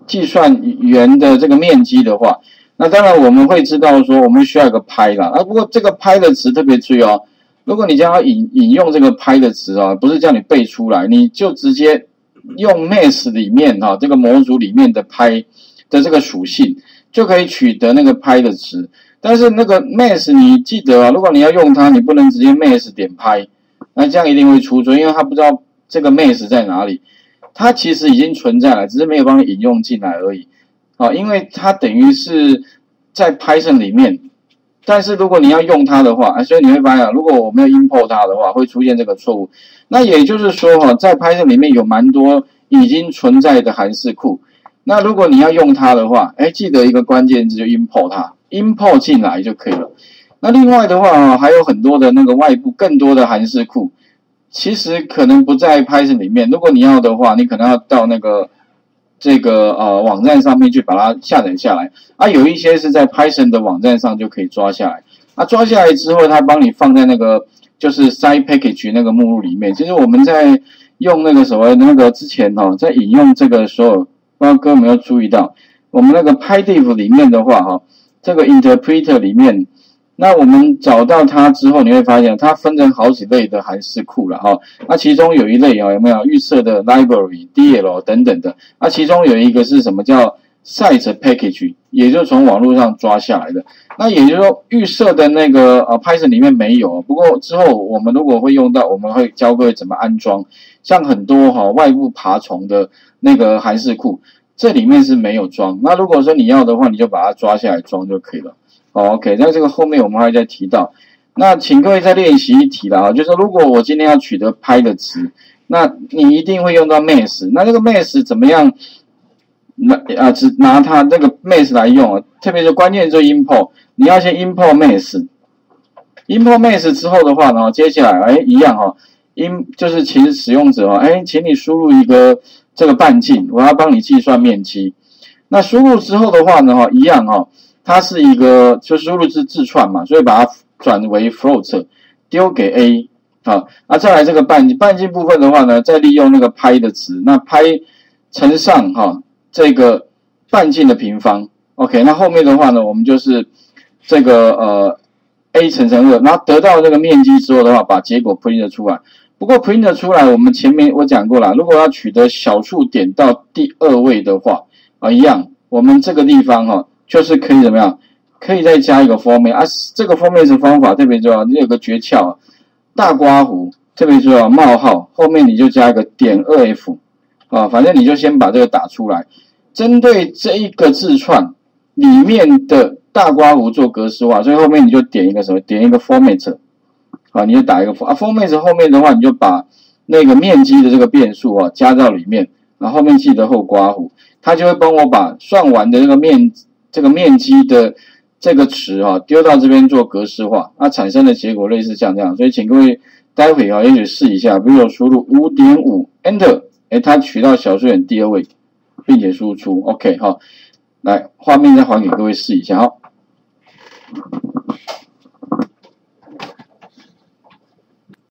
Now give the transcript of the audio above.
计算圆的这个面积的话，那当然我们会知道说我们需要一个拍啦。不过这个拍的词特别注意哦，如果你将要引用这个拍的词啊，不是叫你背出来，你就直接用 math 里面这个模组里面的拍的这个属性，就可以取得那个拍的词。但是那个 math 你记得啊，如果你要用它，你不能直接 math 点拍，那这样一定会出错，因为它不知道这个 math 在哪里。它其实已经存在了，只是没有帮你引用进来而已。因为它等于是在 Python 里面，但是如果你要用它的话，所以你会发现，如果我没有 import 它的话，会出现这个错误。那也就是说在 Python 里面有蛮多已经存在的函式库。那如果你要用它的话，记得一个关键字就 import 它 ，import 进来就可以了。那另外的话还有很多的那个外部更多的函式库，其实可能不在 Python 里面。如果你要的话，你可能要到那个这个网站上面去把它下载下来。有一些是在 Python 的网站上就可以抓下来。抓下来之后，它帮你放在那个就是 Side Package 那个目录里面。其实我们在用那个所谓那个之前在引用这个时候，不知道各位有没有注意到，我们那个 PyDiff 里面的话这个 Interpreter 里面，那我们找到它之后，你会发现它分成好几类的函式库了那其中有一类有没有预设的 library、DL 等等的。其中有一个是什么叫 Site Package， 也就是从网络上抓下来的。那也就是说预设的那个Python 里面没有，不过之后我们如果会用到，我们会教各位怎么安装。像很多外部爬虫的那个函式库，这里面是没有装。那如果说你要的话，你就把它抓下来装就可以了。OK， 在这个后面我们还会再提到。那请各位再练习一题啦，就是如果我今天要取得拍的词，那你一定会用到 math。那这个 math 怎么样？只拿它这个 math 来用特别是关键就是 import， 你要先 import math。import math 之后的话呢，接下来一样就是请使用者请你输入一个这个半径，我要帮你计算面积。那输入之后的话呢一样它是一个就输入是字串嘛，所以把它转为 float 丢给 A 再来这个半径部分的话呢，再利用那个拍的词，那拍乘上这个半径的平方。OK， 那后面的话呢，我们就是这个A 乘2，然后得到这个面积之后的话，把结果 print 出来。不过 print 出来，我们前面我讲过了，如果要取得小数点到第2位的话一样，我们这个地方就是可以怎么样？可以再加一个 format 这个 format 的方法特别重要，有个诀窍大括弧特别重要，冒号后面你就加一个.2f 反正你就先把这个打出来。针对这一个字串里面的大括弧做格式化，所以后面你就点一个什么？点一个 format 你就打一个 format 后面的话，你就把那个面积的这个变数加到里面，然后后面记得后括弧，它就会帮我把算完的这个面积的这个值丢到这边做格式化，产生的结果类似像这样。所以请各位待会也许试一下，比如说输入 5.5 Enter， 它取到小数点第2位，并且输出 OK 来画面再还给各位试一下